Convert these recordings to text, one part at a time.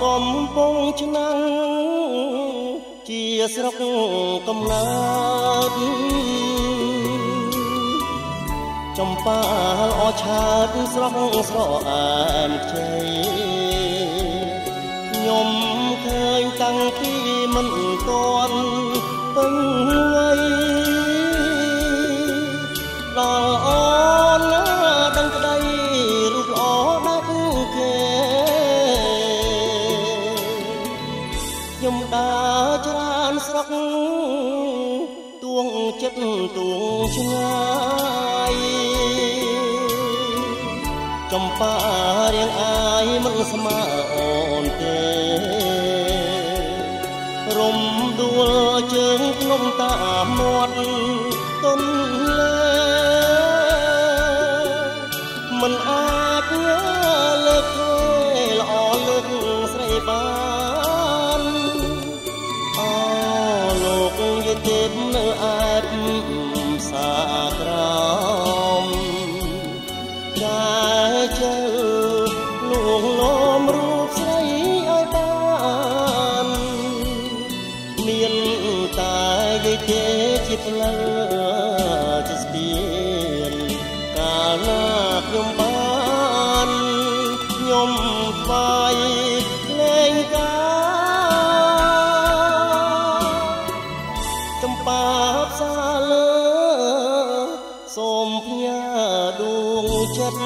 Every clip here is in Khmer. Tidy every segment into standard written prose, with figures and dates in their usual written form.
កំពង់ឆ្នាំងជាស្រុកកំណើតចំប៉ាល្អឆើតស្រស់ស្រអាមខ្ចីខ្ញុំឃើញតាំងពីមិនទាន់ពេញវ័យដល់អូនណាដឹងក្តីរូបល្អដាច់គេខ្ញុំដើរច្រើនស្រុកទួងចិត្តទួងឆ្ងាយចំប៉ារៀងអាយមិនស្មើអូនទេរំដួលជើងភ្នំតាមមាត់ទន្លេមិនអាចលើកធ្វើល្អលើកស្រីបានអូលោកយាយទេពនៅអែបសាក្រមតែជើលួងលោមរូបស្រីឲ្យបានមានតែយាយទេជាផ្លូវជាស្ពានកាលណាខ្ញុំបានខ្ញុំថ្វាយលេងកាចំប៉ាផ្សាលើសូមផ្ញើដួងចិត្ត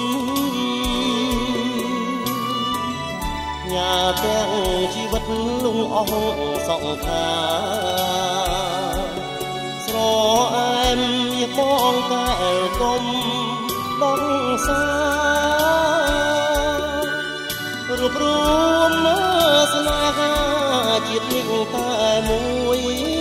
ញ៉ាទាំងជីវិតលងអស់សង្ខារស្រអែមជាបងកែលគុំបងសារួបរวมស្នេហាជាតិនេះតែមួយ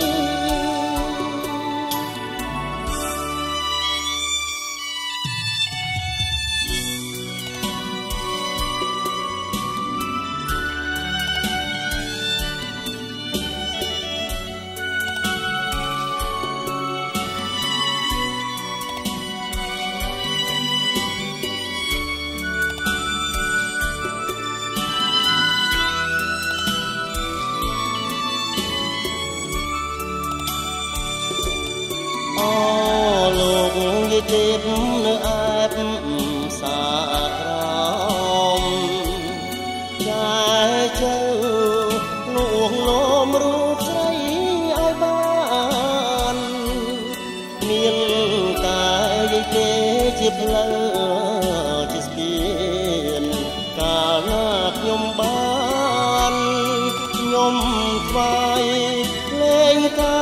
លោកយាយទេពនៅអែបសាក្រមតែជើលួងលោមរូបស្រីឲ្យបានមានតែយាយទេជាផ្លូវជាស្ពានកាលណាខ្ញុំបានខ្ញុំថ្វាយលេងកា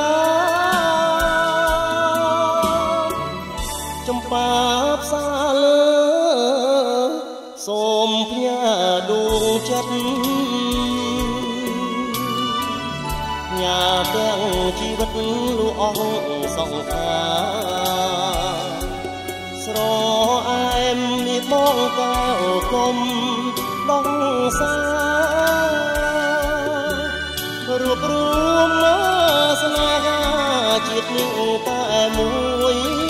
ចំប៉ាផ្សាលើសូមផ្ញើដួងចិត្តញ៉ាទាំងជីវិតលូអស់សង្ខារស្រអែមនេះបងកៅគុំដងសារួបរวมស្នេហាជាតិនេះតែមួយ